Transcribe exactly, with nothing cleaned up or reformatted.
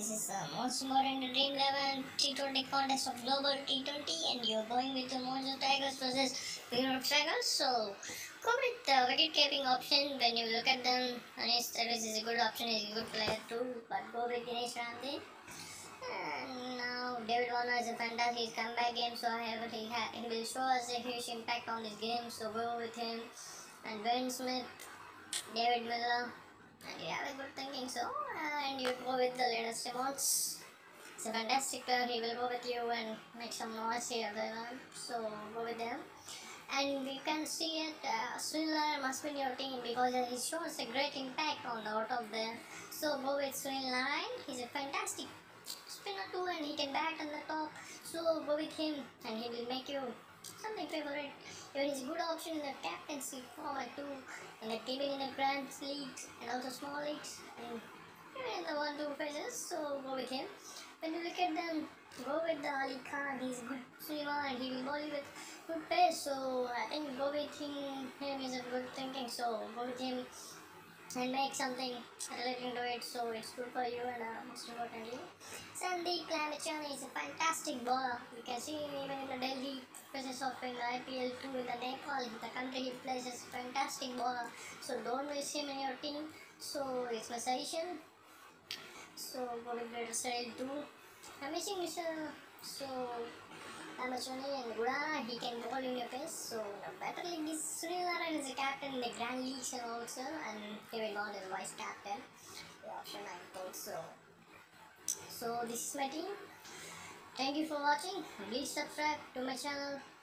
this is the most important Dream eleven T twenty contest of Global T twenty, and you're going with the Mojo Tigers versus Pure Tigers. So, go with the wicket keeping option. When you look at them, Anish Tigers is a good option, he's a good player too, but go with Dinesh Ramsey. And now, David Warner is a fantastic comeback game, so however, he, ha- he will show us a huge impact on this game, so go with him. And Ben Smith, David Miller. And you have a good thinking, so and you go with the Leonard Simmons. It's a fantastic player. He will go with you and make some noise here. So go with them. And you can see it. Uh, Sunil must be in your team because he shows a great impact on the out of there. So go with Sunil Narayan. He's a fantastic spinner too, and he can bat on the top. So go with him, and he will make you something favorite. Even is a good option in the captaincy format too, in the keeping in the grand leagues and also small leagues, and even in the one two phases. So go with him. When you look at them, go with the Ali Khan. He's a good swimmer and he will bowl you with good pace. So I think go with him. Him is a good thinking. So go with him and make something relating to it, so it's good for you. And uh, most importantly, Sandeep Lamachani is a fantastic bowler. You can see him even in the Delhi phases of in the I P L two in the Nepal, the country he plays is a fantastic bowler. So don't miss him in your team. So it's my suggestion. So go with Greater Sale too. I'm missing Mister So Lamachani and Gudana, he can bowl in your face. So the better league is Sunil Narayan is a captain in the Grand Leagues and also, and David Bond is vice captain. The option I thought so. So this is my team. Thank you for watching. Please subscribe to my channel.